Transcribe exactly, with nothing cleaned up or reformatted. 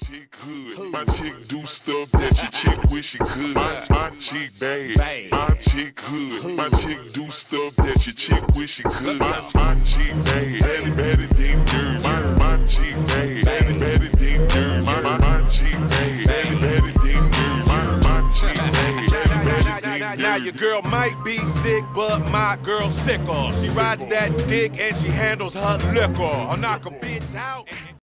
chick hood. My chick do stuff that your chick wish she could. My, my chick bad. My chick hood. My chick do stuff that your chick wish she could. My, my chick bad. Baddy, baddy, ding, ding. My, my chick bad. Baddy, baddy, ding, ding. My, my, my chick bad. Baddy, baddy, ding, ding. My, my chick bad. Baddy, baddy, ding, ding. Now your girl might be sick, but my girl's sicker. She rides that dick and she handles her liquor. I'll knock a bitch out.